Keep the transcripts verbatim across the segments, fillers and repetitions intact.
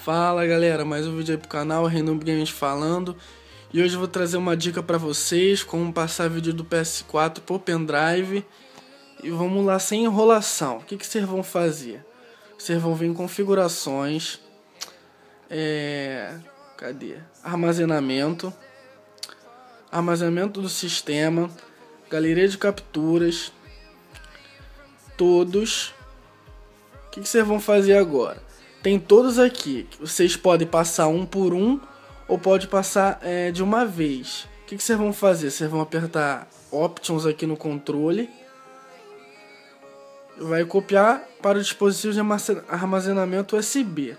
Fala galera, mais um vídeo aí pro canal, Renoob Games falando. E hoje eu vou trazer uma dica pra vocês, como passar vídeo do P S quatro pro pendrive. E vamos lá, sem enrolação. O que, que vocês vão fazer? Vocês vão vir em configurações, é... cadê? Armazenamento, armazenamento do sistema, galeria de capturas, todos. O que, que vocês vão fazer agora? Tem todos aqui. Vocês podem passar um por um ou pode passar é, de uma vez. O que, que vocês vão fazer? Vocês vão apertar Options aqui no controle. Vai copiar para o dispositivo de armazenamento U S B.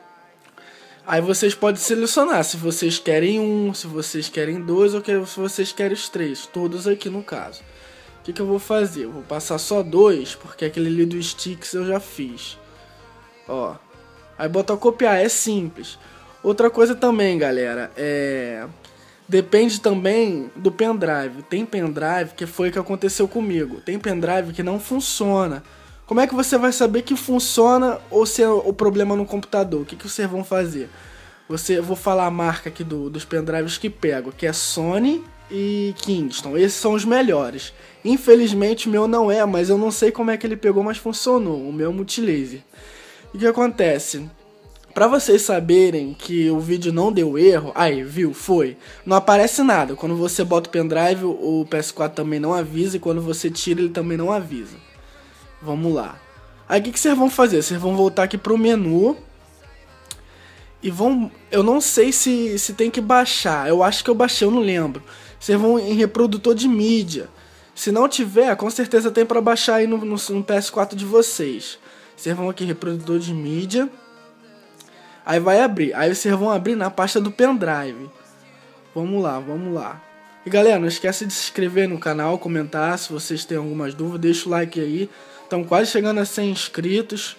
Aí vocês podem selecionar se vocês querem um, se vocês querem dois ou se vocês querem os três. Todos aqui no caso. O que, que eu vou fazer? Eu vou passar só dois, porque aquele ali do Sticks eu já fiz. Ó. Aí bota copiar, é simples. Outra coisa também, galera, é... depende também do pendrive. Tem pendrive que foi o que aconteceu comigo. Tem pendrive que não funciona. Como é que você vai saber que funciona ou se é o problema no computador? O que, que vocês vão fazer? Você, eu vou falar a marca aqui do, dos pendrives que pego, que é Sony e Kingston. Esses são os melhores. Infelizmente o meu não é, mas eu não sei como é que ele pegou, mas funcionou. O meu é Multilaser. E o que acontece? Pra vocês saberem que o vídeo não deu erro, aí, viu, foi, não aparece nada. Quando você bota o pendrive, o P S quatro também não avisa, e quando você tira, ele também não avisa. Vamos lá. Aí o que, que vocês vão fazer? Vocês vão voltar aqui pro menu e vão... Eu não sei se, se tem que baixar, eu acho que eu baixei, eu não lembro. Vocês vão em reprodutor de mídia. Se não tiver, com certeza tem pra baixar aí no, no, no P S quatro de vocês. Vocês vão aqui, reprodutor de mídia. Aí vai abrir. Aí vocês vão abrir na pasta do pendrive. Vamos lá, vamos lá. E galera, não esquece de se inscrever no canal, comentar. Se vocês têm algumas dúvidas, deixa o like aí. Estão quase chegando a cem inscritos.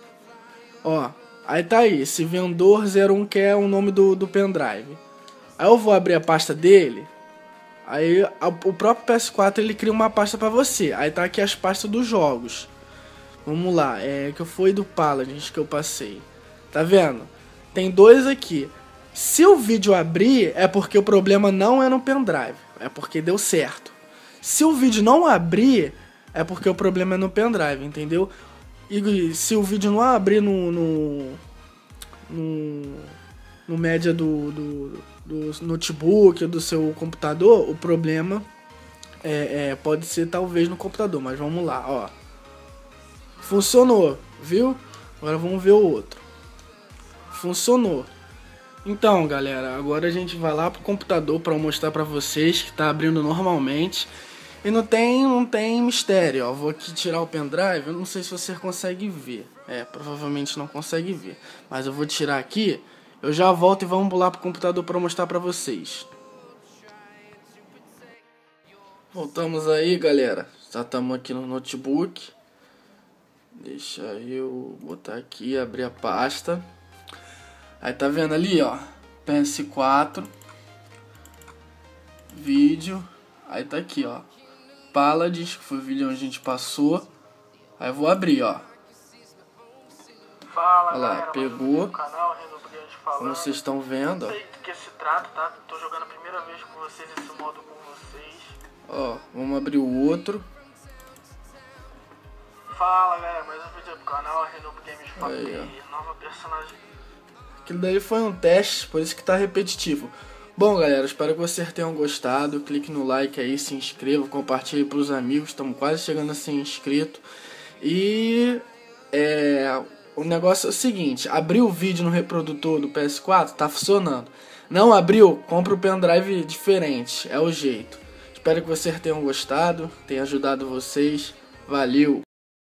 Ó, aí tá aí. Esse vendedor zero um que é o nome do, do pendrive. Aí eu vou abrir a pasta dele. Aí a, o próprio P S quatro ele cria uma pasta pra você. Aí tá aqui as pastas dos jogos. Vamos lá, é que foi do Paladins que eu passei. Tá vendo? Tem dois aqui. Se o vídeo abrir, é porque o problema não é no pendrive. É porque deu certo. Se o vídeo não abrir, é porque o problema é no pendrive, entendeu? E se o vídeo não abrir no... No, no, no média do, do, do notebook, do seu computador, o problema é, é, pode ser talvez no computador. Mas vamos lá, ó. Funcionou, viu? Agora vamos ver o outro. Funcionou. Então, galera, agora a gente vai lá pro computador para mostrar para vocês que tá abrindo normalmente. E não tem, não tem mistério, ó. Vou aqui tirar o pendrive, eu não sei se você consegue ver. É, provavelmente não consegue ver. Mas eu vou tirar aqui, eu já volto e vamos lá pro computador para mostrar para vocês. Voltamos aí, galera. Já estamos aqui no notebook. Deixa eu botar aqui, abrir a pasta. Aí tá vendo ali, ó, P S quatro, vídeo, aí tá aqui, ó, Paladins, que foi o vídeo onde a gente passou. Aí eu vou abrir, ó. Fala, olha lá, galera, pegou, canal, como vocês estão vendo, ó. Não sei do que se trata, tá? Tô jogando a primeira vez com vocês esse modo com vocês. Ó, vamos abrir o outro. Fala, galera, mais um vídeo pro canal, Renoob Games falando. Aí, Nova personagem. Aquilo daí foi um teste, por isso que tá repetitivo. Bom, galera, espero que vocês tenham gostado. Clique no like aí, se inscreva, compartilhe pros amigos. Estamos quase chegando a cem inscritos. E é, o negócio é o seguinte: abriu o vídeo no reprodutor do P S quatro, tá funcionando. Não abriu? Compra o pendrive diferente, é o jeito. Espero que vocês tenham gostado, tenha ajudado vocês. Valeu!